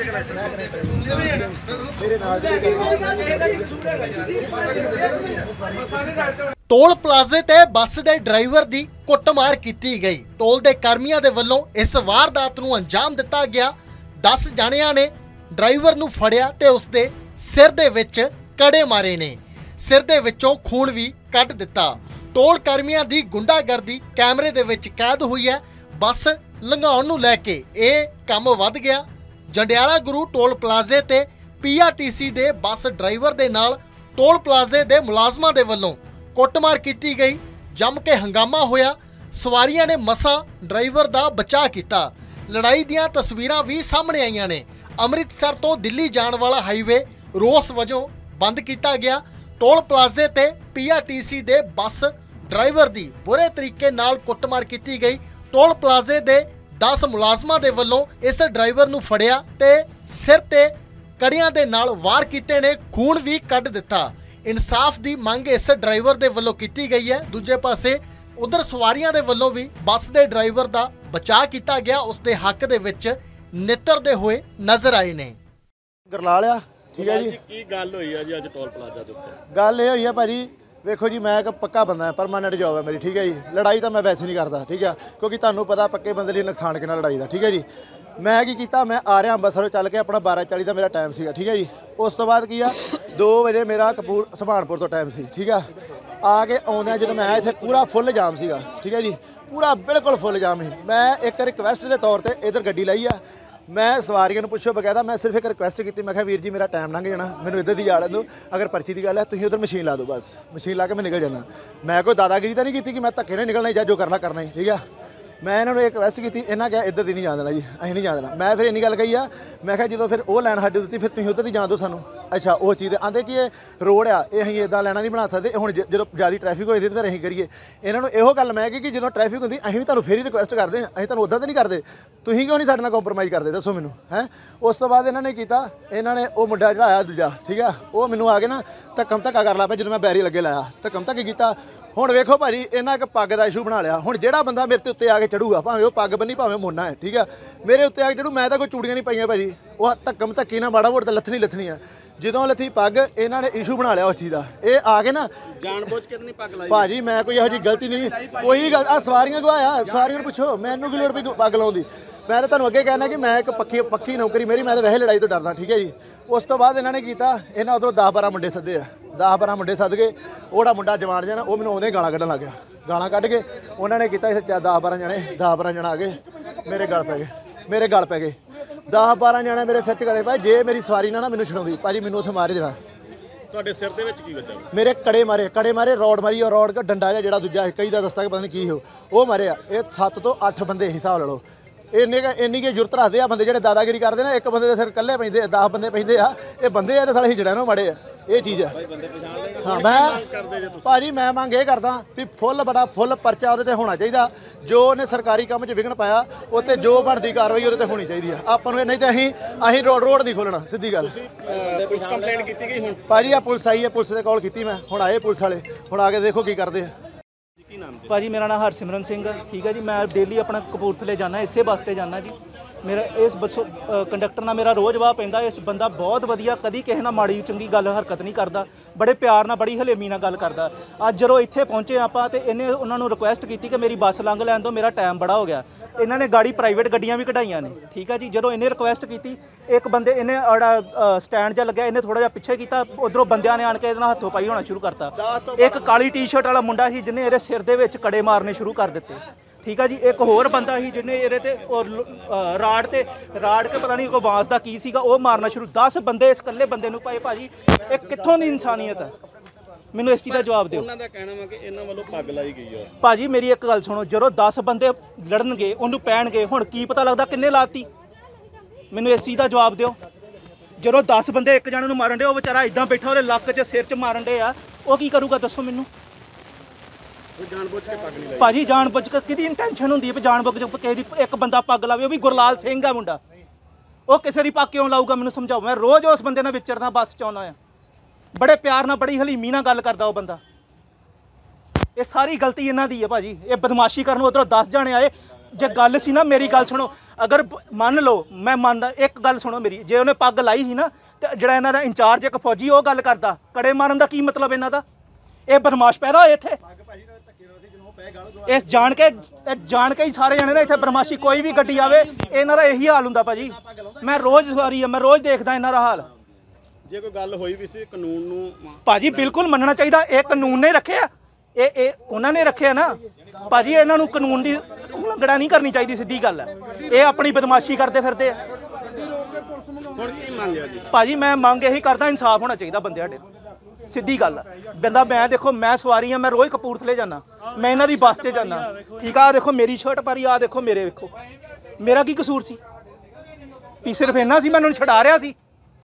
Toll प्लाजे ते बस दे driver दी कुटमार कीती गई। टोल दे कर्मियों दे वल्लों इस वारदात नूं अंजाम दिता गया। 10 जणियां ने ड्राइवर नूं फड़िया ते उसदे सिर दे विच कड़े मारे ने। सिर दे विचों खून भी कढ दिता। टोल कर्मियों दी गुंडागर्दी कैमरे दे विच कैद हुई है। बस लंघाउण नूं लैके इह काम वध गया। जंडियाला गुरु टोल प्लाजे ते PRTC दे बस ड्राइवर दे नाल टोल प्लाजे दे मुलाजमां दे वल्लों कुटमार की गई। जम के हंगामा होया। सवारियां ने मसा ड्राइवर दा बचाव किया। लड़ाई दियां तस्वीरां भी सामने आईयां ने। अमृतसर तो दिल्ली जाण वाला हाईवे रोस वजों बंद किया गया। टोल प्लाजे ते PRTC दे बस ड्राइवर दी बुरे तरीके नाल कुटमार की गई। टोल प्लाजे दे 10 मुलाजमां दे वल्लों इस ड्राइवर नूं फड़िया ते सिर ते कड़ियां दे नाल वार कीते ने। खून भी कढ दिता। इंसाफ की मंग इस ड्राइवर के वलों की गई है। दूजे पासे उधर सवारियां दे वलों भी बस के ड्राइवर का बचाव किया गया। उसके हक दे विच नितरते हुए नजर आए ने। गरलाल आ ठीक है जी। की गल होई है जी अज टोल प्लाजा दे उत्ते? गल ये हुई है भाजी, वेखो जी मैं एक पक्का बंदा है, परमानेंट जॉब है मेरी, ठीक है जी। लड़ाई तो मैं वैसे नहीं करता, ठीक है, क्योंकि तुहानू पता पक्के बंदे लिए नुकसान कितना लड़ाई का, ठीक है जी। मैं की कीता, मैं आ रहा अंबरसरों चल के अपना 12:40 का मेरा टाइम सीगा, ठीक है जी। उस तो बाद की 2 बजे मेरा सुभानपुर तो टाइम सी, ठीक है। आके आउंदा जो मैं इत्थे पूरा फुल जाम सीगा, ठीक है जी, पूरा बिल्कुल फुल जाम ही। मैं एक रिक्वेस्ट के तौर पर इधर गड्डी लाई आ। मैं सवारियों को पुछो बकायदा, मैं सिर्फ एक रिक्वेस्ट की, मैं कहा वीर जी मेरा टाइम लंघ जाना, मैंने इधर की जा लें दो, अगर पर्ची की गल है तुम उधर मशीन ला दो, बस मशीन ला के मैं निकल जाना। मैं कोई दादागिरी तो नहीं की कि मैं धक्के नहीं निकलना या जो करना ही, ठीक है। मैं इन्होंने एक रिक्वेस्ट की, इन्हें क्या इधर की नहीं जान देना जी, अं नहीं जान देना। मैं फिर इन्नी गल कही आ, मैं क्या जो फिर वो लैन साडी दी फिर तुम उधर की जान दो सानू। अच्छा वो चीज़ आते कि रोड आ ये अं इदा लैना नहीं बना सकते, हुण जो ज़्यादा ट्रैफिक होई तो फिर अं करिए। इन्होंने इहो गल मैं कि जो ट्रैफिक होंदी अं भी तुहानू फिर ही रिक्वेस्ट करते, अं तुहानू उदा तो नहीं करते, तुसीं क्यों नहीं साडे नाल कंप्रोमाइज़ करते, दसो मैनू है। उस तो बाद इन्होंने किया, इन्होंने वो मुंडा जिहड़ा आया दूजा, ठीक है, वो मैनू आ के ना धक्कम धक्का कर ला पे, जो मैं बैरी लगे लाया धक्कम धक्के किया। हुण वेखो भाजी इन्हें एक पग का इशू बना लिया। हुण जिहड़ा बंदा मेरे ते उत्ते आके चढ़ूगा, भावें वो पग बन्नी भावें मोना है, ठीक है, मेरे उत्ते आके चढ़ू, मैं तो कोई चूड़ियां नहीं पाइयां भाजी, वो धक्कम धक्की ना माड़ा मोड़ तो लथनी है। जो लथी पग इन्होंने इशू बना लिया उस चीज़ का। ये आके ना जानबूझ के नहीं पग लाई भाजी, मैं कोई यही गलती नहीं, कोई गल सवारियां गवाया, सवारियों पुछो मैनू की लोड़ पई पग लाउण दी। मैं तो तुहानू अगे कहना कि मैं एक पक्की नौकरी मेरी, मैं तो वैसे लड़ाई तो डरदा, ठीक है जी। उस तो बाद इन्होंने किया, इन्हें उधरों 10-12 मुंडे सद्दे आ, 10-12 मुंडे सद के ओड़ा मुंडा जवान जिहा ना वो मैनू आउंदे गालां कड्ढण लग गया। गालां कड्ढ के उन्होंने किया, इत्थे 10-12 जने आ गए, मेरे गल पै गए 10-12 जने मेरे सिर च गले पाए। जे मेरी सवारी ना मैनू छड़ाउंदी भाजी, मैनू उत्थे मारे देना। ਤੁਹਾਡੇ सिर ਦੇ ਵਿੱਚ ਕੀ ਵੱਜਾ? मेरे कड़े मारे रॉड मारी, और रॉड का डंडा जिहड़ा दूजा कई दा दसता कि पता नहीं की हो वो मारे। ये 7 तो 8 बंदे हिसाब ला लो। इन्नी की जुरत रखते आ बंदे जो दादागिरी करते ना। एक बंदे के सिर कल्ले पैंदे 10 बंदे पैंदे आ, ये बंदे आ तो साले हिजड़ा ना माड़े आ, ये चीज़ है। हाँ मैं भाजी मैं मंग ये करदा भी फुल परचा वो होना चाहिए। जो उन्हें सरकारी काम च विघन पाया उत्ते जो बनती कार्रवाई वो होनी चाहिए। आपां नूं नहीं तो अहीं रोड नहीं खोलना, सीधी गल। कंप्लेंट की गई भाजी आ पुलिस आई है, पुलिस से कॉल की मैं, हुण आए पुलिस वाले, हुण आके देखो की करते हैं। भाजी मेरा नाम हरसिमरन सिंह है, ठीक है जी। मैं डेली अपना कपूरथले जाना, इसे वास्ते जाना जी। मेरा इस बसों कंडक्टर नाल मेरा रोज़ वाह पैंदा। इस बंदा बहुत वधिया, कदी किसी नाल माड़ी चंगी गल हरकत नहीं करता, बड़े प्यार नाल बड़ी हलेमी नाल गल करदा। अज जदों इत्थे पहुंचे आपां ते इन्हें उन्हां नूं रिक्वेस्ट की कि मेरी बस लंघ लैण दो, मेरा टाइम बड़ा हो गया। इन्हां ने गाड़ी प्राइवेट गड्डियां भी कढाईआं ने, ठीक है जी। जदों इन्हें रिक्वेस्ट की, एक बंदे इन्हें स्टैंड जा लग्या, इन्हें थोड़ा जिहा पिछे किया, उधरों बंदियां ने आण के इहदे नाल हत्थों पाई होना शुरू करता। एक काली टी-शर्ट वाला मुंडा ही जिन्हें इहदे सिर दे विच कड़े मारने शुरू कर दिते, ठीक है जी। एक होर बंदा ही जिन्हें इहदे ते राड़ के पता नहीं कोई बांस दा की सीगा वो मारना शुरू। 10 बंदे इस कल्ले बंदे नूं पाए। भाजी ये कित्थों दी इंसानियत है, मैनूं इस चीज़ का जवाब दिओ। उन्हां दा कहना वा कि इन्हां वल्लों पग लाई गई है। भाजी मेरी एक गल सुनो, जदों 10 बंदे लड़नगे उन्होंने पैणगे, हुण की पता लगता किन्ने लाती, मैनूं इस चीज़ का जवाब दिओ। जदों 10 बंदे एक जणे नूं मारन डे, वो बेचारा इदां बैठा ਉਹਦੇ ਲੱਕ 'ਚ सिर 'ਚ मारन डे आ, वो की करूगा दसो मैनूं। जानबूझ के पग नहीं लाई भाजी जानबूझ के किहदी इंटेंशन हुंदी है भी जानबूझ के किसी दी एक बंदा पग लावे, वो भी गुरलाल सिंह है मुंडा, वो किसी दी पग क्यों लाऊगा मैनूं समझाओ। मैं रोज़ उस बंदे नाल विचरदा, बस च आउणा आ, बड़े प्यार नाल बड़ी हलीमी नाल गल करदा वो बंदा। ये सारी गलती इन्हां दी है भाजी। ये बदमाशी करन उधरों 10 जाने आए, ਜੇ ਗੱਲ ਸੀ ਨਾ ਮੇਰੀ ਗੱਲ ਸੁਣੋ, ਅਗਰ ਮੰਨ ਲਓ ਮੈਂ ਮੰਨਦਾ, ਇੱਕ ਗੱਲ ਸੁਣੋ ਮੇਰੀ, ਜੇ ਉਹਨੇ ਪੱਗ ਲਾਈ ਸੀ ਨਾ ਤੇ ਜਿਹੜਾ ਇਹਨਾਂ ਦਾ ਇੰਚਾਰਜ ਇੱਕ ਫੌਜੀ ਉਹ ਗੱਲ ਕਰਦਾ, ਕੜੇ ਮਾਰਨ ਦਾ ਕੀ ਮਤਲਬ ਇਹਨਾਂ ਦਾ? ਇਹ ਬਦਮਾਸ਼ ਪੈਦਾ ਹੋਏ ਇੱਥੇ। ਇਹ ਜਾਣ ਕੇ ਹੀ ਸਾਰੇ ਜਣੇ ਨਾ ਇੱਥੇ ਬਦਮਾਸ਼ੀ, ਕੋਈ ਵੀ ਗੱਡੀ ਆਵੇ ਇਹਨਾਂ ਦਾ ਇਹੀ ਹਾਲ ਹੁੰਦਾ ਭਾਜੀ। ਮੈਂ ਰੋਜ਼ ਸਵਾਰੀ ਆ, ਮੈਂ ਰੋਜ਼ ਦੇਖਦਾ ਇਹਨਾਂ ਦਾ ਹਾਲ। ਜੇ ਕੋਈ ਗੱਲ ਹੋਈ ਵੀ ਸੀ ਕਾਨੂੰਨ ਨੂੰ ਭਾਜੀ ਬਿਲਕੁਲ ਮੰਨਣਾ ਚਾਹੀਦਾ, ਇਹ ਕਾਨੂੰਨ ਨੇ ਰੱਖਿਆ, ਇਹ ਉਹਨਾਂ ਨੇ ਰੱਖਿਆ ਨਾ ਭਾਜੀ। ਇਹਨਾਂ ਨੂੰ ਕਾਨੂੰਨ ਦੀ ਉਲੰਘਣਾ ਨਹੀਂ ਕਰਨੀ ਚਾਹੀਦੀ, ਸਿੱਧੀ ਗੱਲ ਹੈ। ਇਹ ਆਪਣੀ ਬਦਮਾਸ਼ੀ ਕਰਦੇ ਫਿਰਦੇ ਆ। ਹੁਣ ਕੀ ਮੰਗਿਆ ਜੀ? ਭਾਜੀ ਮੈਂ ਮੰਗ ਇਹੀ ਕਰਦਾ, ਇਨਸਾਫ ਹੋਣਾ ਚਾਹੀਦਾ ਬੰਦੇ ਸਾਡੇ, ਸਿੱਧੀ ਗੱਲ ਆ। ਬੰਦਾ ਮੈਂ ਦੇਖੋ, ਮੈਂ ਸਵਾਰੀ ਆ, ਮੈਂ ਰੋਜ਼ ਕਪੂਰਥਲੇ ਜਾਂਦਾ, ਮੈਂ ਇਹਨਾਂ ਦੀ ਬੱਸ 'ਤੇ ਜਾਂਦਾ, ਠੀਕ ਆ। ਦੇਖੋ ਮੇਰੀ ਸ਼ਰਟ ਪਾਰੀ, ਆ ਦੇਖੋ ਮੇਰੇ, ਵੇਖੋ ਮੇਰਾ ਕੀ ਕਸੂਰ ਸੀ? ਵੀ ਸਿਰਫ ਇਹਨਾਂ ਸੀ, ਮੈਂ ਉਹਨਾਂ ਨੂੰ ਛਡਾ ਰਿਹਾ ਸੀ।